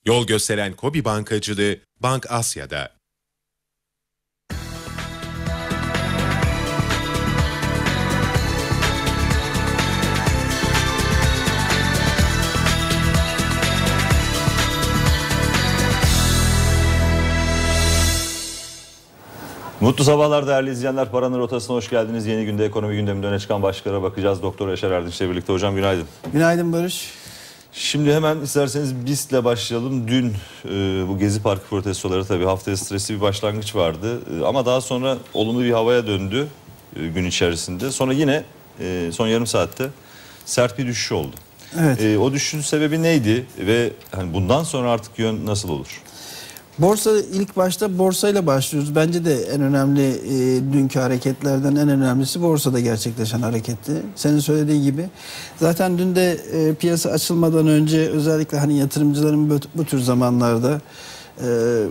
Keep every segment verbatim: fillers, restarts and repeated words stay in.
Yol gösteren KOBİ bankacılığı Bank Asya'da. Mutlu sabahlar değerli izleyenler. Paranın Rotası'na hoş geldiniz. Yeni günde ekonomi gündeminde öne çıkan başlıklara bakacağız. Doktor Yaşar Erdinç'le birlikte. Hocam günaydın. Günaydın Barış. Şimdi hemen isterseniz B İ S T'le başlayalım. Dün e, bu Gezi Parkı protestoları, tabii haftaya stresli bir başlangıç vardı. E, ama daha sonra olumlu bir havaya döndü e, gün içerisinde. Sonra yine e, son yarım saatte sert bir düşüş oldu. Evet. E, o düşüşün sebebi neydi ve hani bundan sonra artık yön nasıl olur? Borsa, ilk başta borsayla başlıyoruz. Bence de en önemli e, dünkü hareketlerden en önemlisi borsada gerçekleşen hareketti. Senin söylediğin gibi. Zaten dün de e, piyasa açılmadan önce özellikle hani yatırımcıların bu, bu tür zamanlarda e,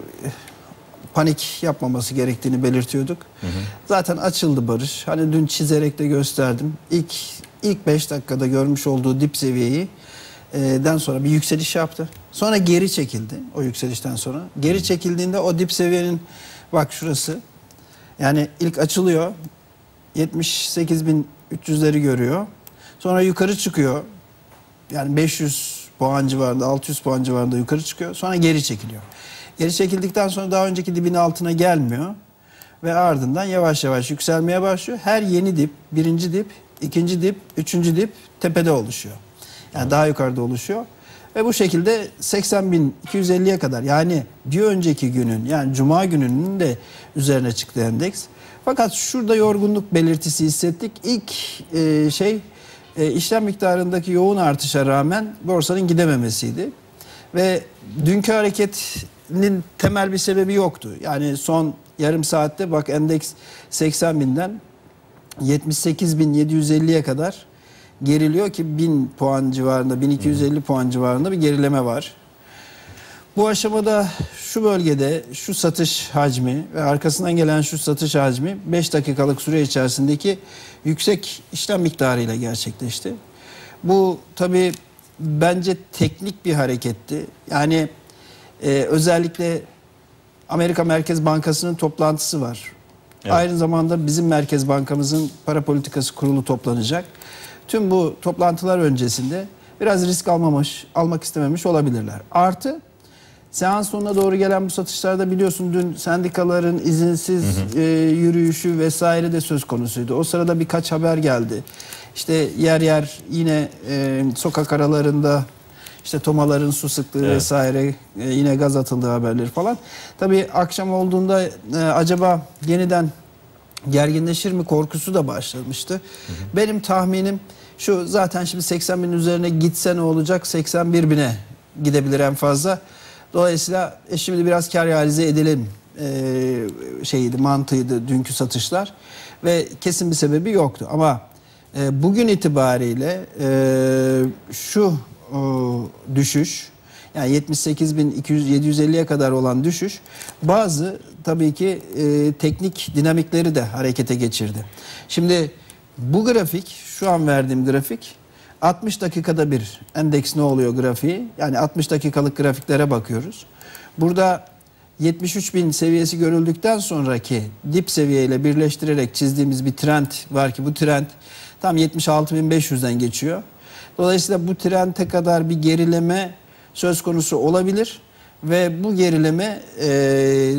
panik yapmaması gerektiğini belirtiyorduk. Hı hı. Zaten açıldı Barış. Hani dün çizerek de gösterdim. İlk ilk beş dakikada görmüş olduğu dip seviyeyi den sonra bir yükseliş yaptı. Sonra geri çekildi o yükselişten sonra. Geri çekildiğinde o dip seviyenin bak şurası. Yani ilk açılıyor. yetmiş sekiz bin üç yüzleri görüyor. Sonra yukarı çıkıyor. Yani beş yüz puan civarında, altı yüz puan civarında yukarı çıkıyor. Sonra geri çekiliyor. Geri çekildikten sonra daha önceki dibin altına gelmiyor. Ve ardından yavaş yavaş yükselmeye başlıyor. Her yeni dip, birinci dip, ikinci dip, üçüncü dip tepede oluşuyor. Yani daha yukarıda oluşuyor. Ve bu şekilde seksen bin iki yüz elliye kadar, yani bir önceki günün, yani Cuma gününün de üzerine çıktı endeks. Fakat şurada yorgunluk belirtisi hissettik. İlk e, şey e, işlem miktarındaki yoğun artışa rağmen borsanın gidememesiydi. Ve dünkü hareketinin temel bir sebebi yoktu. Yani son yarım saatte bak endeks seksen binden yetmiş sekiz bin yedi yüz elliye kadar geriliyor ki bin puan civarında, bin iki yüz elli puan civarında bir gerileme var. Bu aşamada şu bölgede şu satış hacmi ve arkasından gelen şu satış hacmi beş dakikalık süre içerisindeki yüksek işlem miktarıyla gerçekleşti. Bu tabii bence teknik bir hareketti. Yani e, özellikle Amerika Merkez Bankası'nın toplantısı var. Evet. Aynı zamanda bizim Merkez Bankamızın para politikası kurulu toplanacak. Tüm bu toplantılar öncesinde biraz risk almamış, almak istememiş olabilirler. Artı seans sonuna doğru gelen bu satışlarda biliyorsun dün sendikaların izinsiz hı hı. E, yürüyüşü vesaire de söz konusuydu. O sırada birkaç haber geldi. İşte yer yer yine e, sokak aralarında işte tomaların su sıktığı evet. vesaire e, yine gaz atıldığı haberleri falan. Tabii akşam olduğunda e, acaba yeniden gerginleşir mi korkusu da başlamıştı. Hı hı. Benim tahminim şu, zaten şimdi seksen bin üzerine gitse ne olacak? seksen bir bine gidebilir en fazla. Dolayısıyla e şimdi biraz kar realize edelim e, şeydi, mantığıydı dünkü satışlar. Ve kesin bir sebebi yoktu. Ama e, bugün itibariyle e, şu e, düşüş, yani yetmiş sekiz bin iki yüz yedi yüz elliye kadar olan düşüş bazı tabii ki e, teknik dinamikleri de harekete geçirdi. Şimdi bu grafik, şu an verdiğim grafik altmış dakikada bir endeks ne oluyor grafiği. Yani altmış dakikalık grafiklere bakıyoruz. Burada yetmiş üç bin seviyesi görüldükten sonraki dip seviyeyle birleştirerek çizdiğimiz bir trend var ki bu trend tam yetmiş altı bin beş yüzden geçiyor. Dolayısıyla bu trende kadar bir gerileme söz konusu olabilir ve bu gerileme e,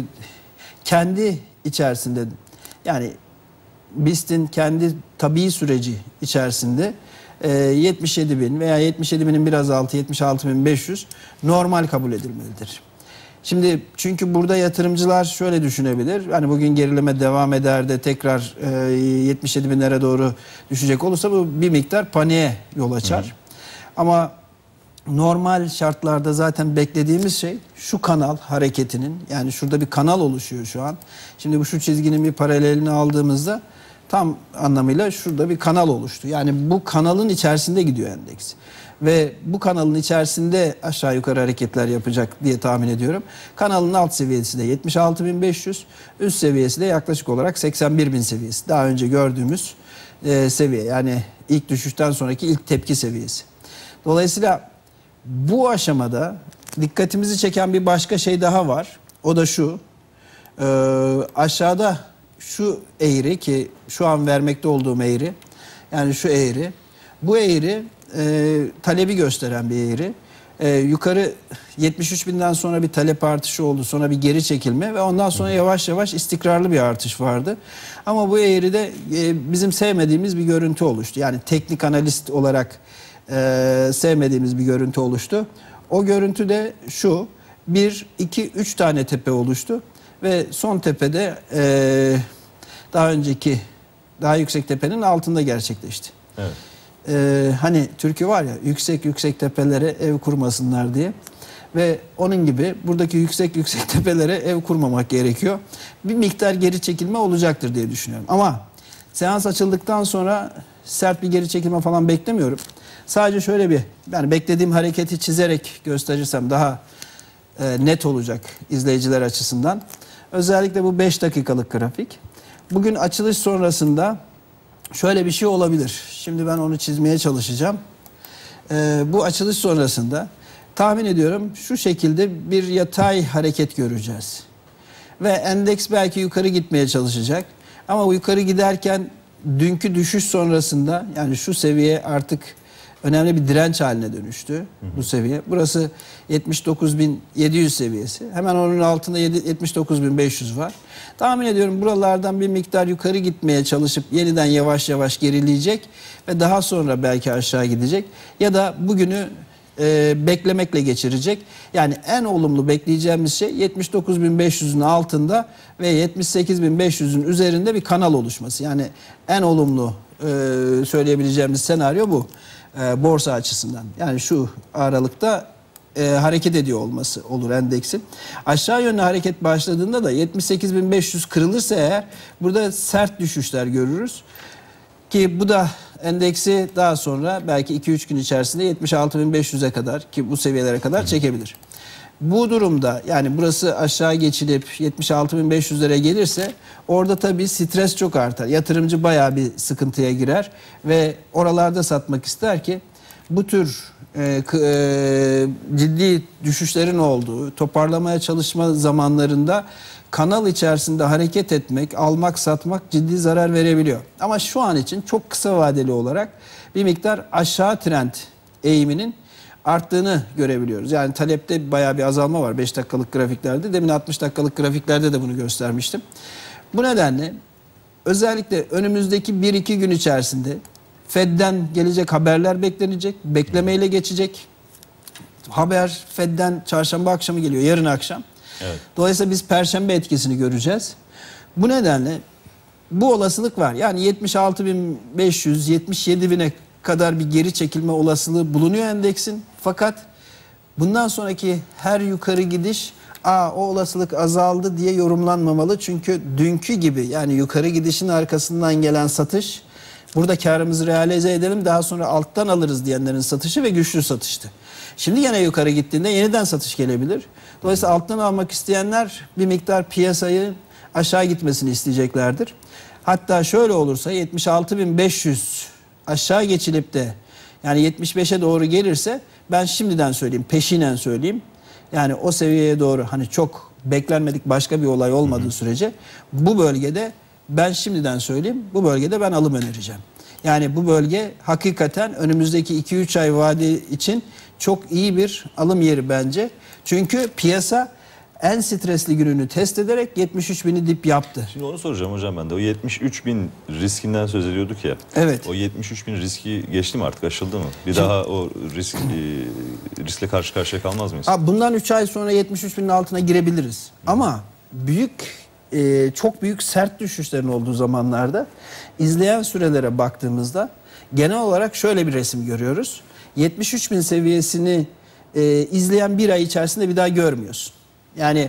kendi içerisinde, yani B İ S T'in kendi tabii süreci içerisinde e, yetmiş yedi bin veya yetmiş yedi binin biraz altı, yetmiş altı bin beş yüz normal kabul edilmelidir. Şimdi çünkü burada yatırımcılar şöyle düşünebilir. Hani bugün gerileme devam eder de tekrar e, yetmiş yedi binlere doğru düşecek olursa bu bir miktar paniğe yol açar. Hı. Ama normal şartlarda zaten beklediğimiz şey şu kanal hareketinin, yani şurada bir kanal oluşuyor şu an. Şimdi bu şu çizginin bir paralelini aldığımızda tam anlamıyla şurada bir kanal oluştu. Yani bu kanalın içerisinde gidiyor endeks. Ve bu kanalın içerisinde aşağı yukarı hareketler yapacak diye tahmin ediyorum. Kanalın alt seviyesi de yetmiş altı bin beş yüz, üst seviyesi de yaklaşık olarak seksen bir bin seviyesi. Daha önce gördüğümüz e, seviye, yani ilk düşüşten sonraki ilk tepki seviyesi. Dolayısıyla bu aşamada dikkatimizi çeken bir başka şey daha var. O da şu. Ee, aşağıda şu eğri ki şu an vermekte olduğum eğri. Yani şu eğri. Bu eğri e, talebi gösteren bir eğri. E, yukarı yetmiş üç binden sonra bir talep artışı oldu. Sonra bir geri çekilme ve ondan sonra yavaş yavaş istikrarlı bir artış vardı. Ama bu eğride e, bizim sevmediğimiz bir görüntü oluştu. Yani teknik analist olarak e, sevmediğimiz bir görüntü oluştu. O görüntü de şu. bir, iki, üç tane tepe oluştu. Ve son tepede e, daha önceki daha yüksek tepenin altında gerçekleşti. Evet. Ee, hani türkü var ya, yüksek yüksek tepelere ev kurmasınlar diye. Ve onun gibi buradaki yüksek yüksek tepelere ev kurmamak gerekiyor. Bir miktar geri çekilme olacaktır diye düşünüyorum. Ama seans açıldıktan sonra sert bir geri çekilme falan beklemiyorum. Sadece şöyle bir, yani beklediğim hareketi çizerek gösterirsem daha e, net olacak izleyiciler açısından. Özellikle bu beş dakikalık grafik. Bugün açılış sonrasında şöyle bir şey olabilir. Şimdi ben onu çizmeye çalışacağım. Ee, bu açılış sonrasında tahmin ediyorum şu şekilde bir yatay hareket göreceğiz. Ve endeks belki yukarı gitmeye çalışacak. Ama bu yukarı giderken dünkü düşüş sonrasında, yani şu seviye artık önemli bir direnç haline dönüştü. Hı hı. Bu seviye. Burası yetmiş dokuz bin yedi yüz seviyesi. Hemen onun altında yetmiş dokuz bin beş yüz var. Tahmin ediyorum buralardan bir miktar yukarı gitmeye çalışıp yeniden yavaş yavaş gerileyecek ve daha sonra belki aşağı gidecek. Ya da bugünü e, beklemekle geçirecek. Yani en olumlu bekleyeceğimiz şey yetmiş dokuz bin beş yüzün altında ve yetmiş sekiz bin beş yüzün üzerinde bir kanal oluşması. Yani en olumlu e, söyleyebileceğimiz senaryo bu. E, borsa açısından. Yani şu aralıkta e, hareket ediyor olması olur endeksin. Aşağı yönlü hareket başladığında da yetmiş sekiz bin beş yüz kırılırsa eğer burada sert düşüşler görürüz. Ki bu da endeksi daha sonra belki iki üç gün içerisinde yetmiş altı bin beş yüze kadar, ki bu seviyelere kadar çekebilir. Bu durumda yani burası aşağı geçilip yetmiş altı bin beş yüzlere gelirse orada tabii stres çok artar. Yatırımcı bayağı bir sıkıntıya girer ve oralarda satmak ister ki bu tür e, e, ciddi düşüşlerin olduğu, toparlamaya çalışma zamanlarında kanal içerisinde hareket etmek, almak, satmak ciddi zarar verebiliyor. Ama şu an için çok kısa vadeli olarak bir miktar aşağı trend eğiminin arttığını görebiliyoruz. Yani talepte bayağı bir azalma var beş dakikalık grafiklerde. Demin altmış dakikalık grafiklerde de bunu göstermiştim. Bu nedenle özellikle önümüzdeki bir iki gün içerisinde Fed'den gelecek haberler beklenecek. Beklemeyle geçecek. Haber Fed'den çarşamba akşamı geliyor, yarın akşam. Evet. Dolayısıyla biz perşembe etkisini göreceğiz. Bu nedenle bu olasılık var. Yani yetmiş altı bin beş yüz yetmiş yedi bine kadar bir geri çekilme olasılığı bulunuyor endeksin. Fakat bundan sonraki her yukarı gidiş Aa, o olasılık azaldı diye yorumlanmamalı. Çünkü dünkü gibi, yani yukarı gidişin arkasından gelen satış, burada karımızı realize edelim daha sonra alttan alırız diyenlerin satışı ve güçlü satıştı. Şimdi yine yukarı gittiğinde yeniden satış gelebilir. Dolayısıyla alttan almak isteyenler bir miktar piyasayı aşağı gitmesini isteyeceklerdir. Hatta şöyle olursa yetmiş altı bin beş yüz aşağı geçilip de yani yetmiş beşe doğru gelirse, ben şimdiden söyleyeyim, peşinen söyleyeyim. Yani o seviyeye doğru, hani çok beklenmedik başka bir olay olmadığı hı hı. sürece bu bölgede, ben şimdiden söyleyeyim, bu bölgede ben alım önereceğim. Yani bu bölge hakikaten önümüzdeki iki üç ay vade için çok iyi bir alım yeri bence. Çünkü piyasa en stresli gününü test ederek yetmiş üç bini dip yaptı. Şimdi onu soracağım hocam ben de. O yetmiş üç bin riskinden söz ediyorduk ya. Evet. O yetmiş üç bin riski geçti mi artık, aşıldı mı? Bir Şimdi, daha o risk e, riskle karşı karşıya kalmaz mıyız? Bundan üç ay sonra yetmiş üç binin altına girebiliriz. Hı. Ama büyük, e, çok büyük sert düşüşlerin olduğu zamanlarda izleyen sürelere baktığımızda genel olarak şöyle bir resim görüyoruz. yetmiş üç bin seviyesini e, izleyen bir ay içerisinde bir daha görmüyorsun. Yani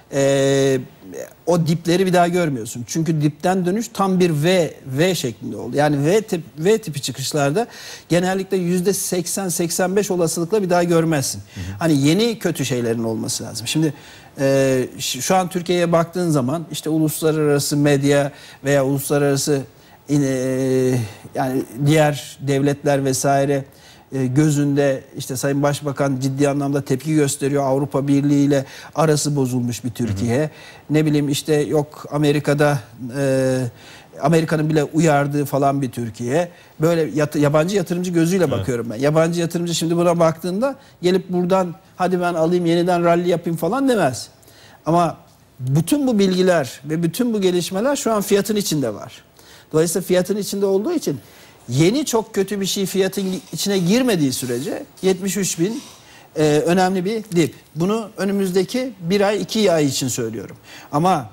e, o dipleri bir daha görmüyorsun. Çünkü dipten dönüş tam bir V, V şeklinde oldu. Yani V, tip, V tipi çıkışlarda genellikle yüzde seksen seksen beş olasılıkla bir daha görmezsin. Hı hı. Hani yeni kötü şeylerin olması lazım. Şimdi e, şu an Türkiye'ye baktığın zaman işte uluslararası medya veya uluslararası e, yani diğer devletler vesaire e, gözünde işte Sayın Başbakan ciddi anlamda tepki gösteriyor. Avrupa Birliği ile arası bozulmuş bir Türkiye. Hı hı. Ne bileyim işte yok Amerika'da e, Amerika'nın bile uyardığı falan bir Türkiye. Böyle yat, yabancı yatırımcı gözüyle evet. bakıyorum ben. Yabancı yatırımcı şimdi buna baktığında gelip buradan hadi ben alayım yeniden rally yapayım falan demez. Ama bütün bu bilgiler ve bütün bu gelişmeler şu an fiyatın içinde var. Dolayısıyla fiyatın içinde olduğu için yeni çok kötü bir şey fiyatın içine girmediği sürece yetmiş üç bin e, önemli bir dip. Bunu önümüzdeki bir ay iki ay için söylüyorum. Ama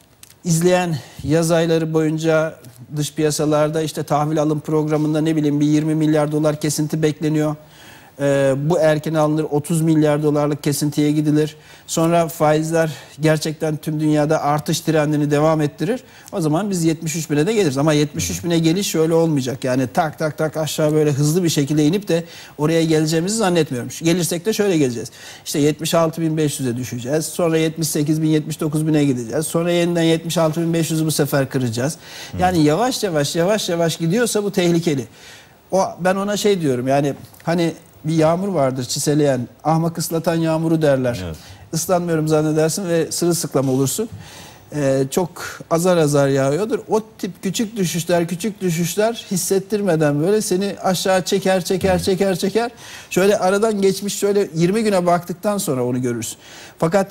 izleyen yaz ayları boyunca dış piyasalarda işte tahvil alım programında ne bileyim bir yirmi milyar dolar kesinti bekleniyor. Ee, bu erken alınır, otuz milyar dolarlık kesintiye gidilir. Sonra faizler gerçekten tüm dünyada artış trendini devam ettirir. O zaman biz yetmiş üç bine de geliriz. Ama yetmiş üç bine geliş şöyle olmayacak. Yani tak tak tak aşağı böyle hızlı bir şekilde inip de oraya geleceğimizi zannetmiyorum. Gelirsek de şöyle geleceğiz. İşte yetmiş altı bin beş yüze düşeceğiz. Sonra yetmiş sekiz bin, yetmiş dokuz bine gideceğiz. Sonra yeniden yetmiş altı bin beş yüzü bu sefer kıracağız. Yani yavaş yavaş yavaş yavaş gidiyorsa bu tehlikeli. O, ben ona şey diyorum yani hani bir yağmur vardır çiseleyen, ahmak ıslatan yağmuru derler. Evet. Islanmıyorum zannedersin ve sırılsıklam olursun. Ee, çok azar azar yağıyordur. O tip küçük düşüşler, küçük düşüşler hissettirmeden böyle seni aşağı çeker, çeker, çeker, çeker. Şöyle aradan geçmiş şöyle yirmi güne baktıktan sonra onu görürsün. Fakat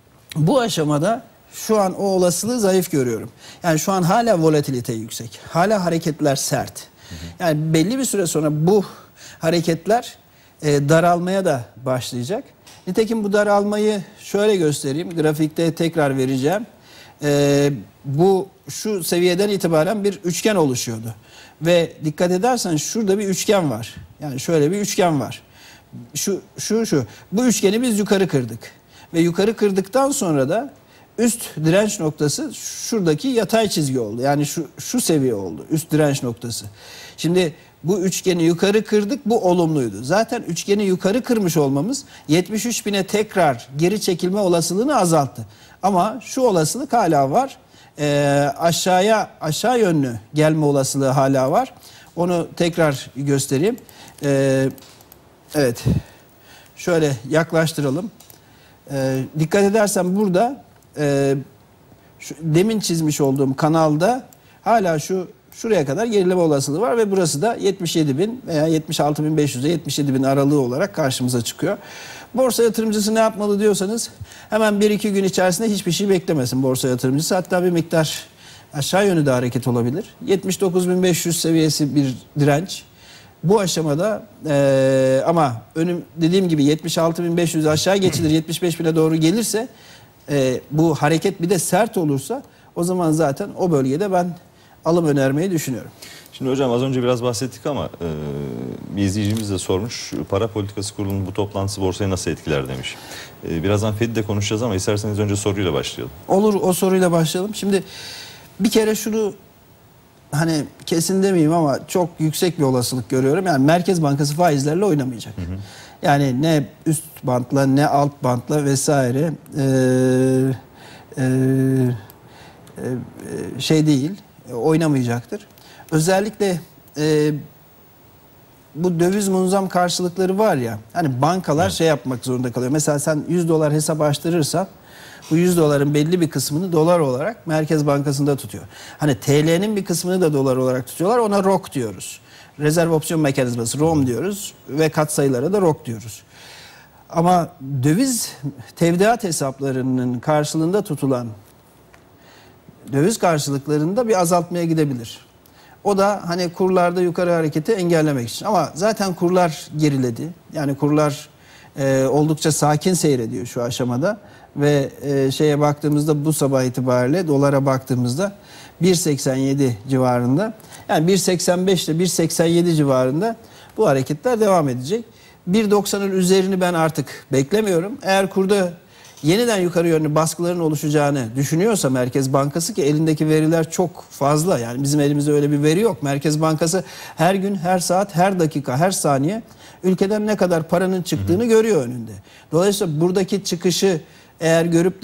bu aşamada şu an o olasılığı zayıf görüyorum. Yani şu an hala volatilite yüksek. Hala hareketler sert. Yani belli bir süre sonra bu hareketler E, daralmaya da başlayacak. Nitekim bu daralmayı şöyle göstereyim. Grafikte tekrar vereceğim. E, bu şu seviyeden itibaren bir üçgen oluşuyordu. Ve dikkat edersen şurada bir üçgen var. Yani şöyle bir üçgen var. Şu şu şu. Bu üçgeni biz yukarı kırdık. Ve yukarı kırdıktan sonra da üst direnç noktası şuradaki yatay çizgi oldu. Yani şu şu seviye oldu. Üst direnç noktası. Şimdi bu üçgeni yukarı kırdık, bu olumluydu. Zaten üçgeni yukarı kırmış olmamız yetmiş üç bine tekrar geri çekilme olasılığını azalttı. Ama şu olasılık hala var. Ee, aşağıya aşağı yönlü gelme olasılığı hala var. Onu tekrar göstereyim. Ee, evet. Şöyle yaklaştıralım. Ee, dikkat edersen burada e, şu, demin çizmiş olduğum kanalda hala şu şuraya kadar gerileme olasılığı var ve burası da yetmiş yedi bin veya yetmiş altı bin beş yüz ile yetmiş yedi bin aralığı olarak karşımıza çıkıyor. Borsa yatırımcısı ne yapmalı diyorsanız hemen bir iki gün içerisinde hiçbir şey beklemesin borsa yatırımcısı. Hatta bir miktar aşağı yönü de hareket olabilir. yetmiş dokuz bin beş yüz seviyesi bir direnç. Bu aşamada e, ama önüm dediğim gibi yetmiş altı bin beş yüz aşağı geçilir, yetmiş beş bine doğru gelirse e, bu hareket bir de sert olursa o zaman zaten o bölgede ben alım önermeyi düşünüyorum. Şimdi hocam az önce biraz bahsettik ama e, bir izleyicimiz de sormuş. Para Politikası Kurulu'nun bu toplantısı borsayı nasıl etkiler demiş. E, birazdan Fed'i de konuşacağız ama isterseniz önce soruyla başlayalım. Olur, o soruyla başlayalım. Şimdi bir kere şunu hani kesin demeyeyim ama çok yüksek bir olasılık görüyorum. Yani Merkez Bankası faizlerle oynamayacak. Hı hı. Yani ne üst bantla ne alt bantla vesaire e, e, e, şey değil. Oynamayacaktır. Özellikle e, bu döviz munzam karşılıkları var ya, hani bankalar evet. şey yapmak zorunda kalıyor. Mesela sen yüz dolar hesap açtırırsan bu yüz doların belli bir kısmını dolar olarak Merkez Bankası'nda tutuyor. Hani T L'nin bir kısmını da dolar olarak tutuyorlar. Ona R O K diyoruz. Rezerv opsiyon mekanizması R O M diyoruz ve katsayılara da R O K diyoruz. Ama döviz tevdiat hesaplarının karşılığında tutulan döviz karşılıklarında bir azaltmaya gidebilir. O da hani kurlarda yukarı hareketi engellemek için. Ama zaten kurlar geriledi. Yani kurlar e, oldukça sakin seyrediyor şu aşamada. Ve e, şeye baktığımızda bu sabah itibariyle dolara baktığımızda bir seksen yedi civarında. Yani bir seksen beş ile bir seksen yedi civarında bu hareketler devam edecek. bir doksanın üzerini ben artık beklemiyorum. Eğer kurda yeniden yukarı yönlü baskıların oluşacağını düşünüyorsa Merkez Bankası, ki elindeki veriler çok fazla, yani bizim elimizde öyle bir veri yok. Merkez Bankası her gün, her saat, her dakika, her saniye ülkeden ne kadar paranın çıktığını hı hı. görüyor önünde. Dolayısıyla buradaki çıkışı eğer görüp de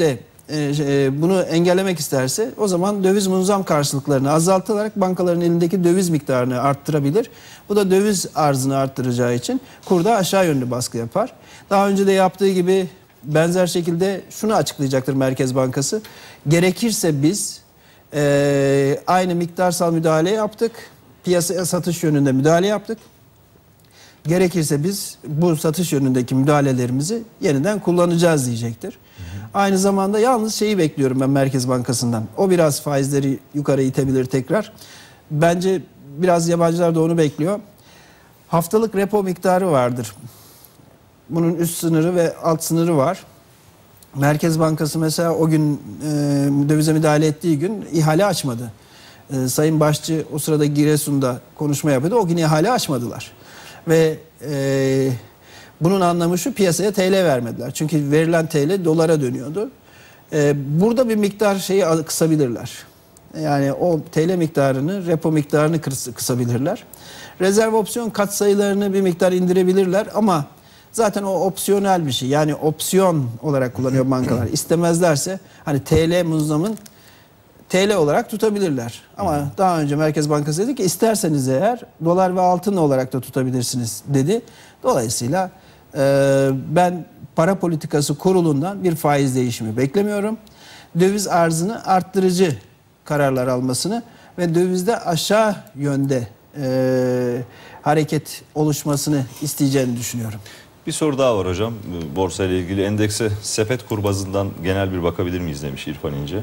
e, bunu engellemek isterse o zaman döviz munzam karşılıklarını azaltarak bankaların elindeki döviz miktarını arttırabilir. Bu da döviz arzını arttıracağı için kurda aşağı yönlü baskı yapar. Daha önce de yaptığı gibi benzer şekilde şunu açıklayacaktır Merkez Bankası. Gerekirse biz e, aynı miktarsal müdahale yaptık. Piyasaya satış yönünde müdahale yaptık. Gerekirse biz bu satış yönündeki müdahalelerimizi yeniden kullanacağız diyecektir. Hı hı. Aynı zamanda yalnız şeyi bekliyorum ben Merkez Bankası'ndan. O biraz faizleri yukarı itebilir tekrar. Bence biraz yabancılar da onu bekliyor. Haftalık repo miktarı vardır. Bunun üst sınırı ve alt sınırı var. Merkez Bankası mesela o gün e, dövize müdahale ettiği gün ihale açmadı. E, Sayın Başçı o sırada Giresun'da konuşma yapıyordu. O gün ihale açmadılar. Ve e, bunun anlamı şu, piyasaya T L vermediler. Çünkü verilen T L dolara dönüyordu. E, burada bir miktar şeyi kısabilirler. Yani o T L miktarını, repo miktarını kıs, kısabilirler. Rezerv opsiyon katsayılarını bir miktar indirebilirler ama zaten o opsiyonel bir şey. Yani opsiyon olarak kullanıyor bankalar. İstemezlerse hani T L muzlamın T L olarak tutabilirler. Ama daha önce Merkez Bankası dedi ki isterseniz eğer dolar ve altın olarak da tutabilirsiniz dedi. Dolayısıyla e, ben para politikası kurulundan bir faiz değişimi beklemiyorum. Döviz arzını arttırıcı kararlar almasını ve dövizde aşağı yönde e, hareket oluşmasını isteyeceğini düşünüyorum. Bir soru daha var hocam. Borsa ile ilgili endekse sepet kur bazından genel bir bakabilir miyiz demiş İrfan İnce.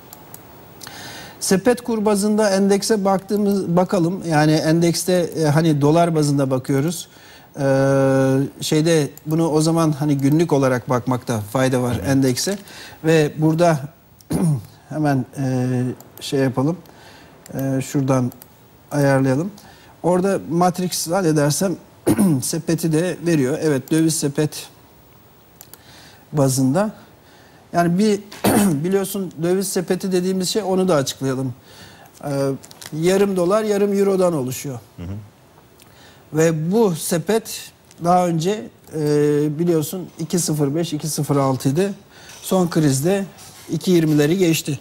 Sepet kur bazında endekse baktığımız bakalım. Yani endekste e, hani dolar bazında bakıyoruz. Ee, şeyde bunu o zaman hani günlük olarak bakmakta fayda var endekse. Ve burada hemen e, şey yapalım. E, şuradan ayarlayalım. Orada matrix zannedersem sepeti de veriyor. Evet, döviz sepet bazında. Yani bir biliyorsun döviz sepeti dediğimiz şey, onu da açıklayalım. Ee, yarım dolar yarım eurodan oluşuyor. Hı hı. Ve bu sepet daha önce e, biliyorsun iki nokta sıfır beş iki nokta sıfır altı idi. Son krizde iki nokta yirmileri geçti.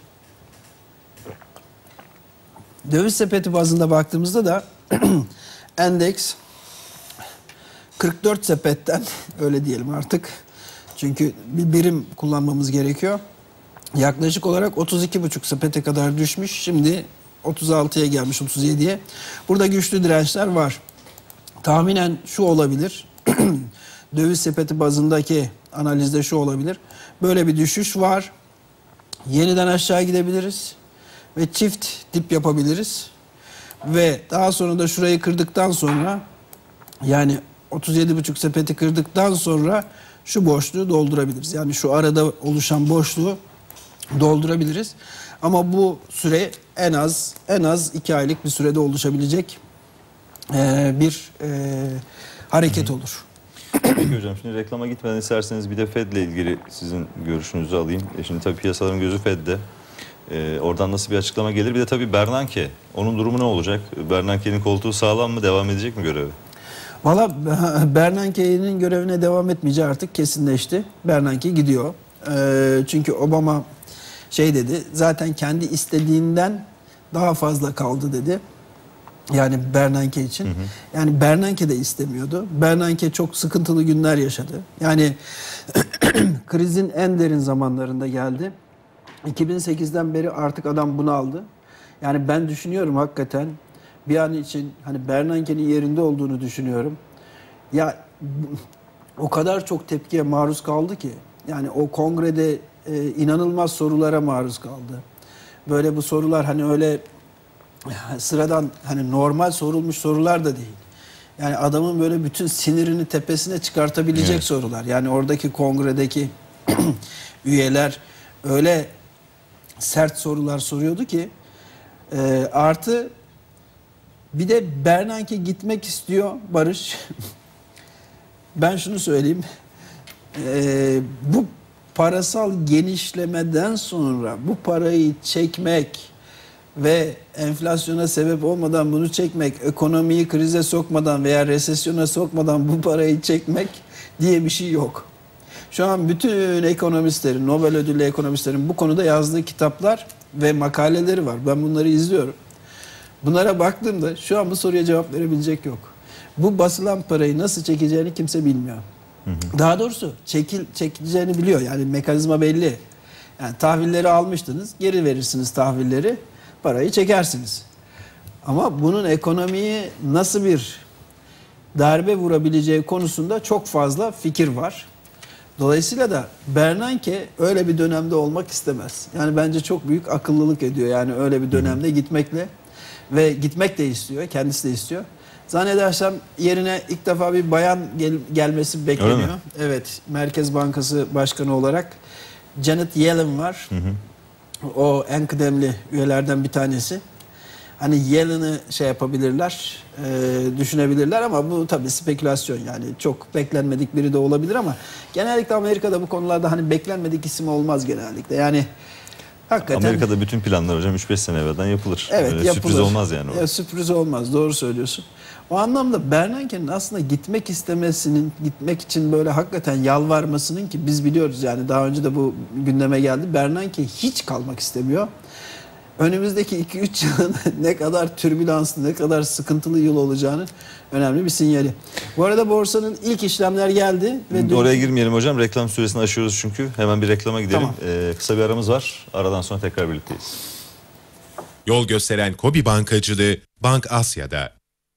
Döviz sepeti bazında baktığımızda da endeks kırk dört sepetten öyle diyelim artık. Çünkü bir birim kullanmamız gerekiyor. Yaklaşık olarak otuz iki buçuk sepete kadar düşmüş. Şimdi otuz altıya gelmiş, otuz yediye. Burada güçlü dirençler var. Tahminen şu olabilir. Döviz sepeti bazındaki analizde şu olabilir. Böyle bir düşüş var. Yeniden aşağı gidebiliriz. Ve çift dip yapabiliriz. Ve daha sonra da şurayı kırdıktan sonra, yani otuz yedi buçuk sepeti kırdıktan sonra şu boşluğu doldurabiliriz. Yani şu arada oluşan boşluğu doldurabiliriz. Ama bu süre en az en az iki aylık bir sürede oluşabilecek e, bir e, hareket olur. Peki hocam, şimdi reklama gitmeden isterseniz bir de Fed'le ilgili sizin görüşünüzü alayım. E şimdi tabii piyasaların gözü Fed'de. E, oradan nasıl bir açıklama gelir? Bir de tabii Bernanke. Onun durumu ne olacak? Bernanke'nin koltuğu sağlam mı? Devam edecek mi görevi? Valla Bernanke'nin görevine devam etmeyeceği artık kesinleşti. Bernanke gidiyor. E, çünkü Obama şey dedi, zaten kendi istediğinden daha fazla kaldı dedi. Yani Bernanke için. Hı hı. Yani Bernanke de istemiyordu. Bernanke çok sıkıntılı günler yaşadı. Yani krizin en derin zamanlarında geldi. iki bin sekizden beri artık adam bunaldı. Yani ben düşünüyorum hakikaten bir an için hani Bernanke'nin yerinde olduğunu düşünüyorum. Ya o kadar çok tepkiye maruz kaldı ki. Yani o kongrede e, inanılmaz sorulara maruz kaldı. Böyle bu sorular hani öyle sıradan hani normal sorulmuş sorular da değil. Yani adamın böyle bütün sinirini tepesine çıkartabilecek evet. sorular. Yani oradaki kongredeki üyeler öyle sert sorular soruyordu ki e, artı bir de Bernanke gitmek istiyor Barış. Ben şunu söyleyeyim. E, bu parasal genişlemeden sonra bu parayı çekmek ve enflasyona sebep olmadan bunu çekmek, ekonomiyi krize sokmadan veya resesyona sokmadan bu parayı çekmek diye bir şey yok. Şu an bütün ekonomistlerin, Nobel ödüllü ekonomistlerin bu konuda yazdığı kitaplar ve makaleleri var. Ben bunları izliyorum. Bunlara baktığımda şu an bu soruya cevap verebilecek yok. Bu basılan parayı nasıl çekeceğini kimse bilmiyor. Hı hı. Daha doğrusu çekil, çekileceğini biliyor. Yani mekanizma belli. Yani tahvilleri almıştınız, geri verirsiniz tahvilleri, parayı çekersiniz. Ama bunun ekonomiyi nasıl bir darbe vurabileceği konusunda çok fazla fikir var. Dolayısıyla da Bernanke öyle bir dönemde olmak istemez. Yani bence çok büyük akıllılık ediyor. Yani öyle bir dönemde gitmekle ve gitmek de istiyor, kendisi de istiyor. Zannedersem yerine ilk defa bir bayan gel gelmesi bekleniyor. Evet, Merkez Bankası Başkanı olarak Janet Yellen var. Hı hı. O en kıdemli üyelerden bir tanesi. Hani Yellen'ı şey yapabilirler, e, düşünebilirler ama bu tabii spekülasyon, yani çok beklenmedik biri de olabilir ama genellikle Amerika'da bu konularda hani beklenmedik isim olmaz genellikle. Yani hakikaten Amerika'da bütün planlar hocam üç beş sene evvelden yapılır. Evet, Öyle yapılır. Sürpriz olmaz yani. Ya, sürpriz olmaz, doğru söylüyorsun. O anlamda Bernanke'nin aslında gitmek istemesinin, gitmek için böyle hakikaten yalvarmasının, ki biz biliyoruz yani daha önce de bu gündeme geldi. Bernanke hiç kalmak istemiyor. Önümüzdeki iki üç yılın ne kadar türbülanslı, ne kadar sıkıntılı yıl olacağını önemli bir sinyali. Bu arada borsanın ilk işlemler geldi. Ve dün... Oraya girmeyelim hocam. Reklam süresini aşıyoruz çünkü. Hemen bir reklama gidelim. Tamam. Ee, kısa bir aramız var. Aradan sonra tekrar birlikteyiz. Yol gösteren KOBİ Bankacılığı Bank Asya'da.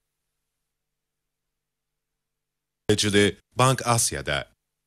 Bankacılığı Bank Asya'da.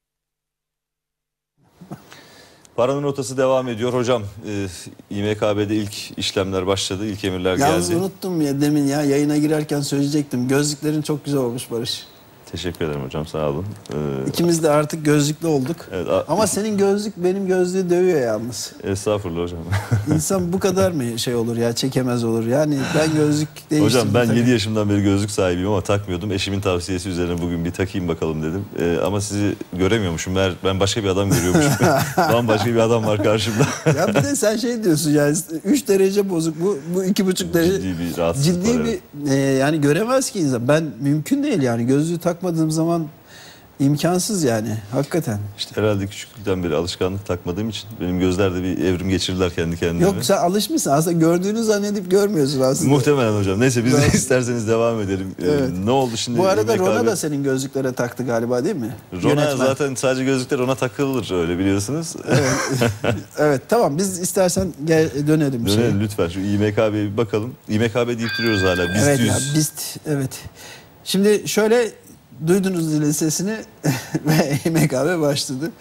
Paranın rotası devam ediyor. Hocam e, İ M K B'de ilk işlemler başladı. İlk emirler Yalnız geldi. unuttum ya demin ya yayına girerken söyleyecektim. Gözlüklerin çok güzel olmuş Barış. Teşekkür ederim hocam, sağ olun. Ee, İkimiz de artık gözlüklü olduk. Evet, ama senin gözlük benim gözlüğü dövüyor yalnız. Estağfurullah hocam. İnsan bu kadar mı şey olur ya, çekemez olur. Yani ben gözlük değiştirdim. Hocam ben tabii. yedi yaşımdan beri gözlük sahibiyim ama takmıyordum. Eşimin tavsiyesi üzerine bugün bir takayım bakalım dedim. Ee, ama sizi göremiyormuşum. Ben, ben başka bir adam görüyormuşum. Bambaşka bir adam var karşımda. Ya bir de sen şey diyorsun yani üç derece bozuk, bu bu iki buçuk derece. Ciddi bir rahatsızlık Ciddi var, bir evet. e, yani göremez ki insan. Ben mümkün değil yani gözlüğü takmadığım zaman imkansız yani hakikaten. İşte herhalde küçüklükten beri alışkanlık takmadığım için benim gözlerde bir evrim geçirdiler kendi kendine. Yok, sen alışmışsın aslında, gördüğünü zannedip görmüyorsun aslında. Muhtemelen hocam. Neyse biz de isterseniz devam edelim. Evet. Ee, ne oldu şimdi? Bu arada İ M K B... Rona da senin gözlüklere taktı galiba değil mi? Rona Yönetmen. zaten sadece gözlükler ona takılır öyle biliyorsunuz. Evet. Evet, tamam, biz istersen gel, dönelim. Dönelim şey. lütfen şu İ M K B'ye bir bakalım. İ M K B deyip duruyoruz hala. BIST Evet yüz. ya, BIST, evet. Şimdi şöyle duydunuz zilin sesini ve İ M K B başladı.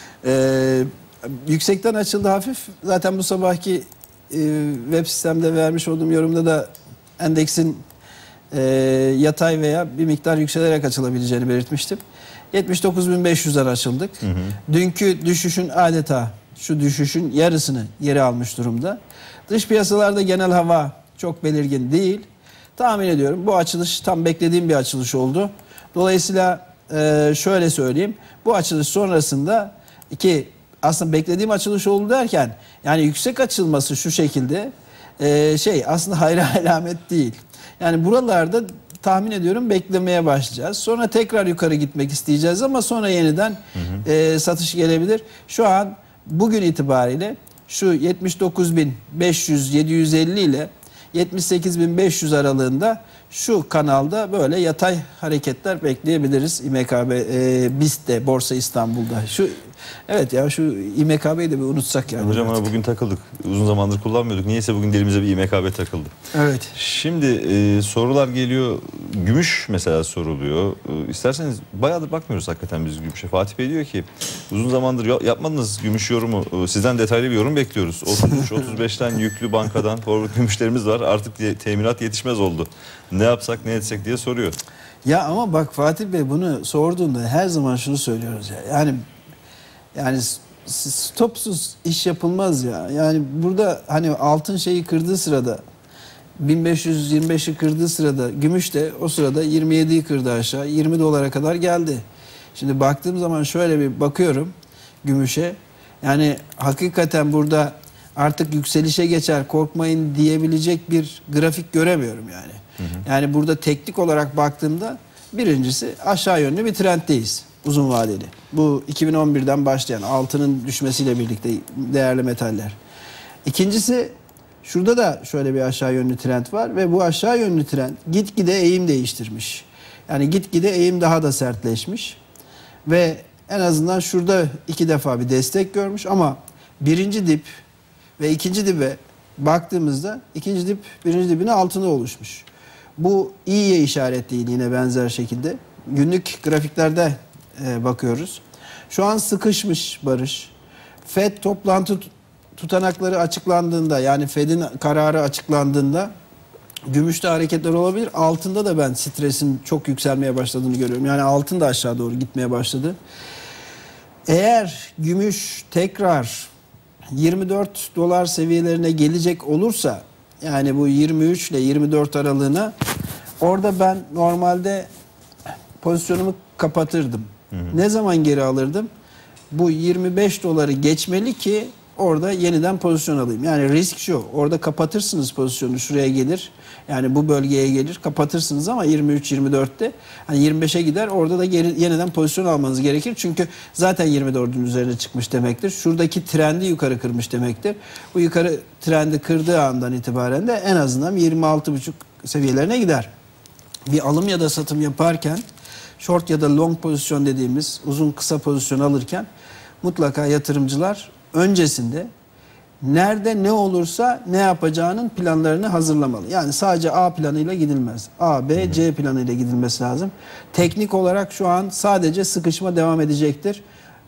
Ee, yüksekten açıldı hafif. Zaten bu sabahki e, web sistemde vermiş olduğum yorumda da endeksin e, yatay veya bir miktar yükselerek açılabileceğini belirtmiştim. yetmiş dokuz bin beş yüzden açıldık. Hı hı. Dünkü düşüşün adeta şu düşüşün yarısını geri almış durumda. Dış piyasalarda genel hava çok belirgin değil. Tahmin ediyorum bu açılış tam beklediğim bir açılış oldu. Dolayısıyla e, şöyle söyleyeyim. Bu açılış sonrasında ki aslında beklediğim açılış oldu derken yani yüksek açılması şu şekilde e, şey aslında hayra alamet değil. Yani buralarda tahmin ediyorum beklemeye başlayacağız. Sonra tekrar yukarı gitmek isteyeceğiz ama sonra yeniden hı hı. E, satış gelebilir. Şu an bugün itibariyle şu yetmiş dokuz bin beş yüz yedi yüz elli ile yetmiş sekiz bin beş yüz aralığında şu kanalda böyle yatay hareketler bekleyebiliriz. İ M K B, e, BIST'te, Borsa İstanbul'da. Şu evet ya şu İ M K B'yi de bir unutsak yani. Hocam ama bugün takıldık. Uzun zamandır kullanmıyorduk. Niyeyse bugün dilimize bir İ M K B takıldı. Evet. Şimdi e, sorular geliyor. Gümüş mesela soruluyor. E, isterseniz bayağıdır bakmıyoruz hakikaten biz gümüşe. Fatih Bey diyor ki uzun zamandır yapmadınız gümüş yorumu. E, sizden detaylı bir yorum bekliyoruz. otuz üç otuz beşten yüklü bankadan forward gümüşlerimiz var. Artık teminat yetişmez oldu. Ne yapsak ne etsek diye soruyor. Ya ama bak Fatih Bey bunu sorduğunda her zaman şunu söylüyoruz ya. Yani yani stopsuz iş yapılmaz ya. Yani burada hani altın şeyi kırdığı sırada bin beş yüz yirmi beşi kırdığı sırada gümüş de o sırada yirmi yediyi kırdı aşağı. yirmi dolara kadar geldi. Şimdi baktığım zaman şöyle bir bakıyorum gümüşe. Yani hakikaten burada artık yükselişe geçer korkmayın diyebilecek bir grafik göremiyorum yani. Hı hı. Yani burada teknik olarak baktığımda Birincisi aşağı yönlü bir trenddeyiz uzun vadeli. Bu iki bin on birden başlayan altının düşmesiyle birlikte değerli metaller. İkincisi şurada da şöyle bir aşağı yönlü trend var ve bu aşağı yönlü trend gitgide eğim değiştirmiş. Yani gitgide eğim daha da sertleşmiş ve en azından şurada iki defa bir destek görmüş ama birinci dip ve ikinci dibe baktığımızda ikinci dip birinci dibin altında oluşmuş. Bu iyiye işaret değil yine benzer şekilde. Günlük grafiklerde e, bakıyoruz. Şu an sıkışmış Barış. Fed toplantı tutanakları açıklandığında yani Fed'in kararı açıklandığında gümüşte hareketler olabilir. Altında da ben stresin çok yükselmeye başladığını görüyorum. Yani altın da aşağı doğru gitmeye başladı. Eğer gümüş tekrar yirmi dört dolar seviyelerine gelecek olursa yani bu yirmi üç ile yirmi dört aralığına orada ben normalde pozisyonumu kapatırdım. Hı hı. Ne zaman geri alırdım? Bu yirmi beş doları geçmeli ki orada yeniden pozisyon alayım. Yani risk şu. Orada kapatırsınız pozisyonu şuraya gelir. Yani bu bölgeye gelir. Kapatırsınız ama yirmi üç yirmi dörtte hani yirmi beşe gider. Orada da geri, yeniden pozisyon almanız gerekir. Çünkü zaten yirmi dördün üzerine çıkmış demektir. Şuradaki trendi yukarı kırmış demektir. Bu yukarı trendi kırdığı andan itibaren de en azından yirmi altı buçuk seviyelerine gider. Bir alım ya da satım yaparken short ya da long pozisyon dediğimiz uzun kısa pozisyon alırken mutlaka yatırımcılar öncesinde nerede ne olursa ne yapacağının planlarını hazırlamalı. Yani sadece A planıyla gidilmez. A, B, C planıyla gidilmesi lazım. Teknik olarak şu an sadece sıkışma devam edecektir.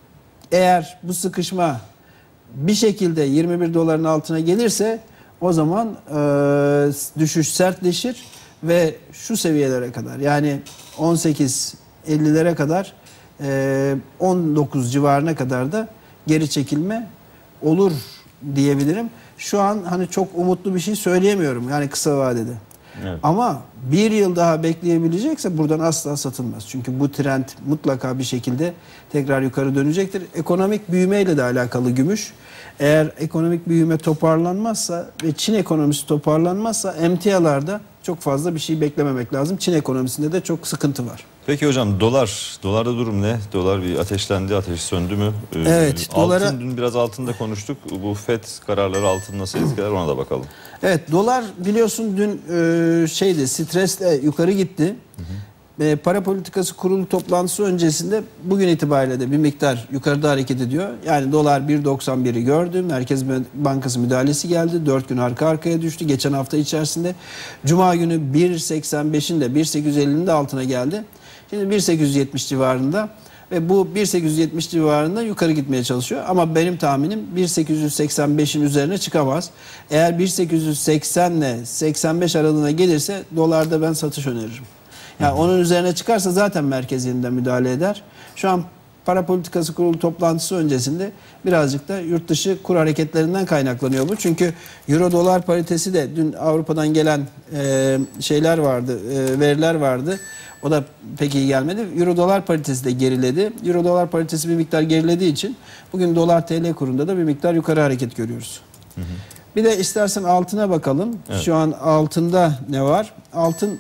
Eğer bu sıkışma bir şekilde yirmi bir doların altına gelirse o zaman e, düşüş sertleşir ve şu seviyelere kadar yani on sekiz ellilere kadar e, on dokuz civarına kadar da geri çekilme olur diyebilirim. Şu an hani çok umutlu bir şey söyleyemiyorum yani kısa vadede. Evet. Ama bir yıl daha bekleyebilecekse buradan asla satılmaz. Çünkü bu trend mutlaka bir şekilde tekrar yukarı dönecektir. Ekonomik büyümeyle de alakalı gümüş. Eğer ekonomik büyüme toparlanmazsa ve Çin ekonomisi toparlanmazsa emtialarda çok fazla bir şey beklememek lazım. Çin ekonomisinde de çok sıkıntı var. Peki hocam dolar, dolarda durum ne? Dolar bir ateşlendi, ateş söndü mü? Ee, evet. Altın, Dolara... dün biraz altında konuştuk. Bu Fed kararları altını nasıl etkiler ona da bakalım. Evet, dolar biliyorsun dün e, şeydi, stresle yukarı gitti. Hı hı. E, para politikası kurulu toplantısı öncesinde bugün itibariyle de bir miktar yukarıda hareket ediyor. Yani dolar bir doksan biri gördü. Merkez Bankası müdahalesi geldi. dört gün arka arkaya düştü. Geçen hafta içerisinde. Cuma günü bir seksen beşin de bir sekiz yüz ellinin de altına geldi. Şimdi bir sekiz yüz yetmiş civarında ve bu bir sekiz yüz yetmiş civarında yukarı gitmeye çalışıyor. Ama benim tahminim bir sekiz yüz seksen beşin üzerine çıkamaz. Eğer bir sekiz yüz seksen ile seksen beş aralığına gelirse dolarda ben satış öneririm. Yani hı hı. Onun üzerine çıkarsa zaten merkez yeniden müdahale eder. Şu an para politikası kurulu toplantısı öncesinde birazcık da yurt dışı kur hareketlerinden kaynaklanıyor bu. Çünkü euro dolar paritesi de dün Avrupa'dan gelen e, şeyler vardı, e, veriler vardı. O da pek iyi gelmedi. Euro dolar paritesi de geriledi. Euro dolar paritesi bir miktar gerilediği için bugün dolar T L kurunda da bir miktar yukarı hareket görüyoruz. Hı hı. Bir de istersen altına bakalım. Evet. Şu an altında ne var? Altın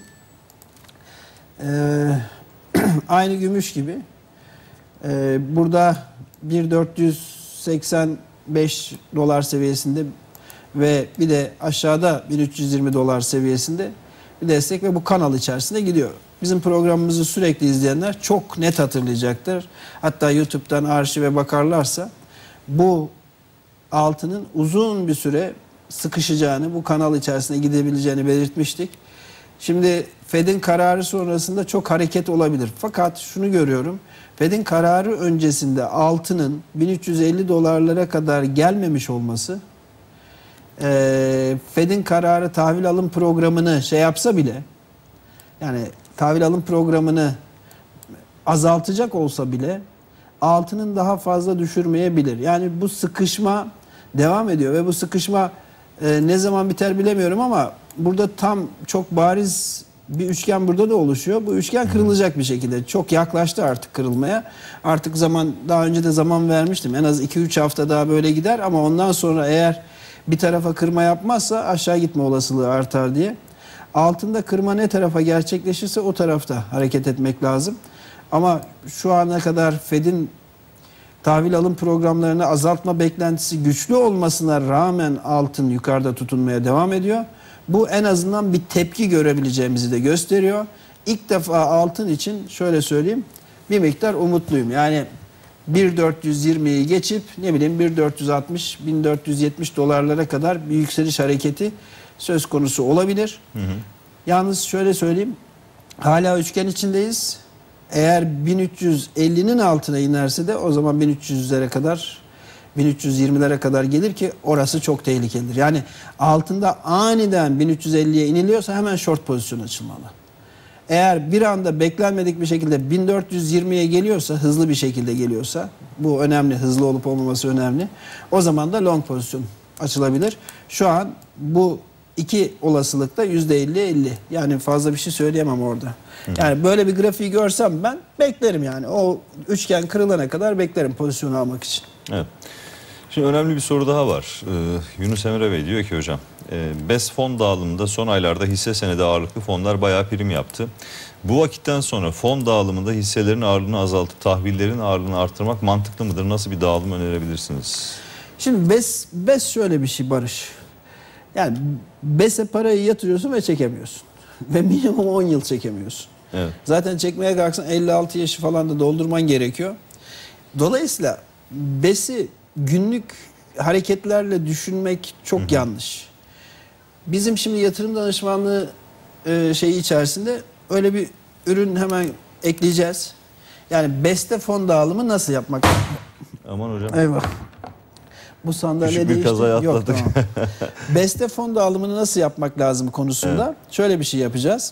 e, aynı gümüş gibi. E, burada bir bin dört yüz seksen beş dolar seviyesinde ve bir de aşağıda bin üç yüz yirmi dolar seviyesinde bir destek ve bu kanal içerisinde gidiyor. Bizim programımızı sürekli izleyenler çok net hatırlayacaktır. Hatta YouTube'dan arşive bakarlarsa bu altının uzun bir süre sıkışacağını, bu kanal içerisine gidebileceğini belirtmiştik. Şimdi Fed'in kararı sonrasında çok hareket olabilir. Fakat şunu görüyorum. Fed'in kararı öncesinde altının bin üç yüz elli dolarlara kadar gelmemiş olması, Fed'in kararı tahvil alım programını şey yapsa bile, yani tahvil alım programını azaltacak olsa bile altının daha fazla düşürmeyebilir. Yani bu sıkışma devam ediyor ve bu sıkışma e, ne zaman biter bilemiyorum ama burada tam çok bariz bir üçgen burada da oluşuyor. Bu üçgen kırılacak bir şekilde. Çok yaklaştı artık kırılmaya. Artık zaman, daha önce de zaman vermiştim. En az iki üç hafta daha böyle gider ama ondan sonra eğer bir tarafa kırma yapmazsa aşağı gitme olasılığı artar diye. Altında kırma ne tarafa gerçekleşirse o tarafta hareket etmek lazım. Ama şu ana kadar Fed'in tahvil alım programlarını azaltma beklentisi güçlü olmasına rağmen altın yukarıda tutunmaya devam ediyor. Bu en azından bir tepki görebileceğimizi de gösteriyor. İlk defa altın için şöyle söyleyeyim, bir miktar umutluyum. Yani bin dört yüz yirmiyi geçip ne bileyim bin dört yüz altmış bin dört yüz yetmiş dolarlara kadar bir yükseliş hareketi söz konusu olabilir. Hı hı. Yalnız şöyle söyleyeyim, hala üçgen içindeyiz. Eğer bin üç yüz ellinin altına inerse de o zaman bin üç yüzlere kadar, bin üç yüz yirmilere kadar gelir ki orası çok tehlikelidir. Yani altında aniden bin üç yüz elliye iniliyorsa hemen short pozisyon açılmalı. Eğer bir anda beklenmedik bir şekilde bin dört yüz yirmiye geliyorsa, hızlı bir şekilde geliyorsa, bu önemli, hızlı olup olmaması önemli. O zaman da long pozisyon açılabilir. Şu an bu iki olasılıkta yüzde elli elli. Yani fazla bir şey söyleyemem orada. Yani böyle bir grafiği görsem ben beklerim yani. O üçgen kırılana kadar beklerim pozisyon almak için. Evet. Şimdi önemli bir soru daha var. Ee, Yunus Emre Bey diyor ki hocam, e, B E S fon dağılımında son aylarda hisse senedi ağırlıklı fonlar bayağı prim yaptı. Bu vakitten sonra fon dağılımında hisselerin ağırlığını azaltıp tahvillerin ağırlığını artırmak mantıklı mıdır? Nasıl bir dağılım önerebilirsiniz? Şimdi B E S, B E S şöyle bir şey Barış. Yani B E S'e parayı yatırıyorsun ve çekemiyorsun. Ve minimum on yıl çekemiyorsun. Evet. Zaten çekmeye kalksan elli altı yaşı falan da doldurman gerekiyor. Dolayısıyla B E S'i günlük hareketlerle düşünmek çok Hı-hı. yanlış. Bizim şimdi yatırım danışmanlığı e, şeyi içerisinde öyle bir ürün hemen ekleyeceğiz. Yani B E S'te fon dağılımı nasıl yapmak? Aman hocam. Eyvah. Bu sandalye Küçük bir değişti. kazaya atladık. Yok, tamam. B E S'te fon dağılımını nasıl yapmak lazım konusunda evet. şöyle bir şey yapacağız.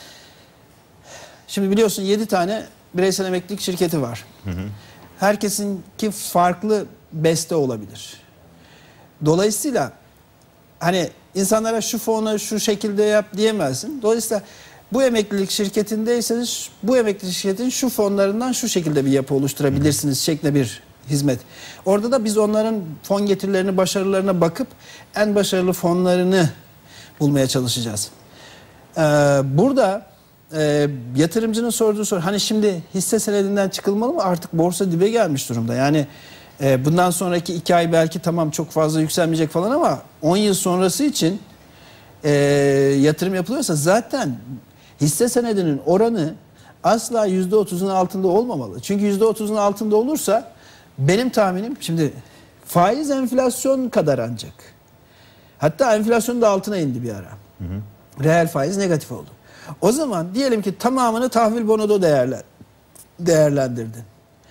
Şimdi biliyorsun yedi tane bireysel emeklilik şirketi var. Hı hı. Herkesinki farklı B E S'te olabilir. Dolayısıyla hani insanlara şu fonu şu şekilde yap diyemezsin. Dolayısıyla bu emeklilik şirketindeyseniz bu emeklilik şirketin şu fonlarından şu şekilde bir yapı oluşturabilirsiniz şeklinde bir hizmet. Orada da biz onların fon getirilerini, başarılarına bakıp en başarılı fonlarını bulmaya çalışacağız. Ee, burada e, yatırımcının sorduğu soru, hani şimdi hisse senedinden çıkılmalı mı? Artık borsa dibe gelmiş durumda. Yani e, bundan sonraki iki ay belki tamam çok fazla yükselmeyecek falan ama on yıl sonrası için e, yatırım yapılıyorsa zaten hisse senedinin oranı asla yüzde otuzun altında olmamalı. Çünkü yüzde otuzun altında olursa benim tahminim şimdi faiz enflasyon kadar ancak. Hatta enflasyon da altına indi bir ara. Hı hı. Reel faiz negatif oldu. O zaman diyelim ki tamamını tahvil bonoda değerlen, değerlendirdin.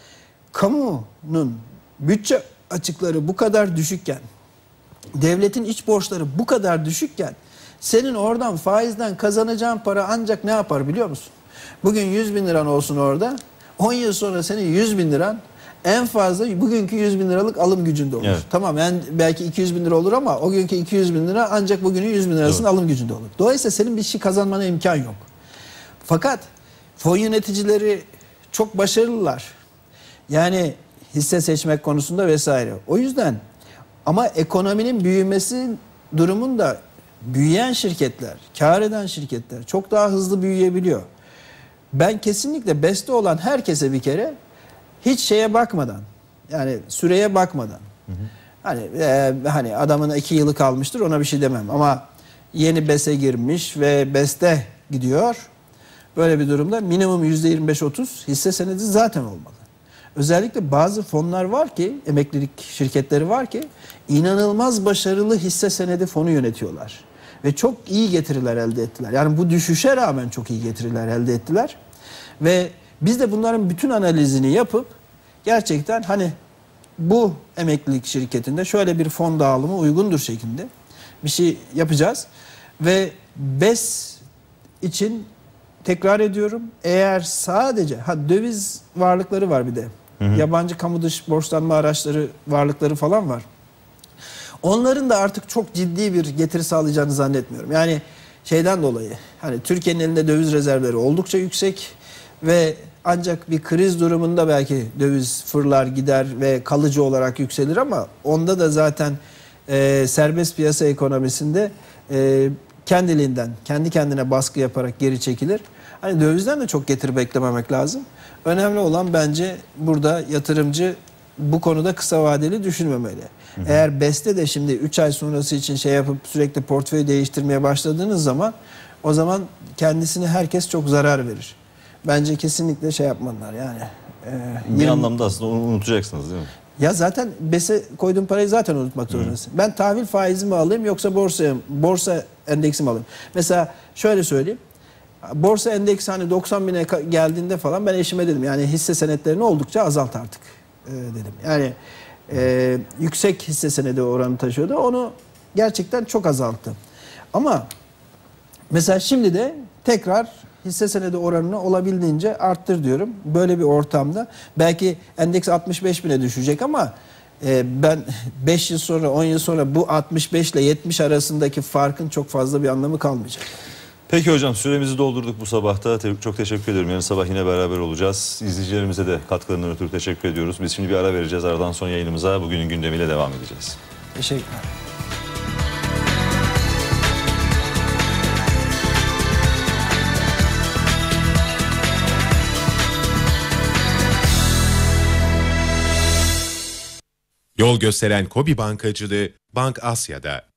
Kamunun bütçe açıkları bu kadar düşükken, devletin iç borçları bu kadar düşükken senin oradan faizden kazanacağın para ancak ne yapar biliyor musun? Bugün yüz bin liran olsun orada, on yıl sonra senin yüz bin liran en fazla bugünkü yüz bin liralık alım gücünde olur. Evet. Tamam yani belki iki yüz bin lira olur ama o günkü iki yüz bin lira ancak bugünün yüz bin lirasının evet. alım gücünde olur. Dolayısıyla senin bir şey kazanmana imkan yok. Fakat fon yöneticileri çok başarılılar. Yani hisse seçmek konusunda vesaire. O yüzden ama ekonominin büyümesi durumunda büyüyen şirketler, kar eden şirketler çok daha hızlı büyüyebiliyor. Ben kesinlikle B E S'te olan herkese bir kere hiç şeye bakmadan, yani süreye bakmadan, hı hı. hani e, hani adamın iki yılı kalmıştır ona bir şey demem ama yeni B E S'e girmiş ve B E S'te gidiyor. Böyle bir durumda minimum yüzde yirmi beş otuz hisse senedi zaten olmalı. Özellikle bazı fonlar var ki, emeklilik şirketleri var ki inanılmaz başarılı hisse senedi fonu yönetiyorlar. Ve çok iyi getiriler elde ettiler. Yani bu düşüşe rağmen çok iyi getiriler elde ettiler. Ve biz de bunların bütün analizini yapıp gerçekten hani bu emeklilik şirketinde şöyle bir fon dağılımı uygundur şeklinde bir şey yapacağız. Ve B E S için tekrar ediyorum, eğer sadece ha döviz varlıkları var bir de. Hı hı. Yabancı kamu dış borçlanma araçları varlıkları falan var. Onların da artık çok ciddi bir getiri sağlayacağını zannetmiyorum. Yani şeyden dolayı hani Türkiye'nin elinde döviz rezervleri oldukça yüksek ve ancak bir kriz durumunda belki döviz fırlar gider ve kalıcı olarak yükselir ama onda da zaten e, serbest piyasa ekonomisinde e, kendiliğinden, kendi kendine baskı yaparak geri çekilir. Hani dövizden de çok getir beklememek lazım. Önemli olan bence burada yatırımcı bu konuda kısa vadeli düşünmemeli. Hı hı. Eğer BES'te de şimdi üç ay sonrası için şey yapıp sürekli portföyü değiştirmeye başladığınız zaman o zaman kendisine herkes çok zarar verir. Bence kesinlikle şey yapmalılar yani. E, bir yirmi... anlamda aslında onu unutacaksınız değil mi? Ya zaten BES'e koyduğum parayı zaten unutmak zorundasın. Ben tahvil faizi mi alayım yoksa borsaya, borsa endeksi mi alayım? Mesela şöyle söyleyeyim. Borsa endeksi hani doksan bine geldiğinde falan ben eşime dedim yani hisse senetlerini oldukça azalt artık e, dedim. Yani e, yüksek hisse senedi oranı taşıyordu. Onu gerçekten çok azalttı. Ama mesela şimdi de tekrar hisse senedi oranını olabildiğince arttır diyorum. Böyle bir ortamda belki endeks altmış beş bine düşecek ama e, ben beş yıl sonra on yıl sonra bu altmış beş ile yetmiş arasındaki farkın çok fazla bir anlamı kalmayacak. Peki hocam, süremizi doldurduk bu sabahta. Çok teşekkür ederim. Yarın sabah yine beraber olacağız. İzleyicilerimize de katkılarından ötürü teşekkür ediyoruz. Biz şimdi bir ara vereceğiz. Aradan sonra yayınımıza bugünün gündemiyle devam edeceğiz. Teşekkürler. Yol gösteren KOBİ Bankacılığı Bank Asya'da.